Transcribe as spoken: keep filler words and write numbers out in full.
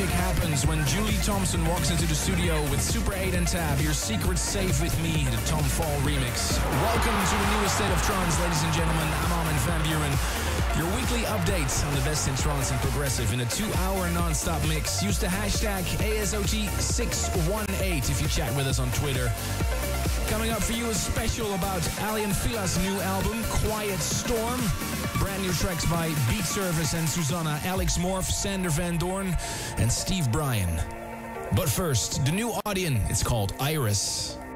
magic happens when Julie Thompson walks into the studio with Super eight and Tab, Your Secret Safe With Me, the Tom Fall remix. Welcome to the newest State of Trance, ladies and gentlemen. I'm Armin van Buren. Your weekly updates on the best in trance and progressive in a two-hour non-stop mix. Use the hashtag A S O T six one eight if you chat with us on Twitter. Coming up for you, a special about Alien Fila's new album, Quiet Storm. Brand new tracks by Beat Service and Susanna, Alex Morph, Sander Van Doorn, and Steve Bryan. But first, the new Audion. It's called Iris.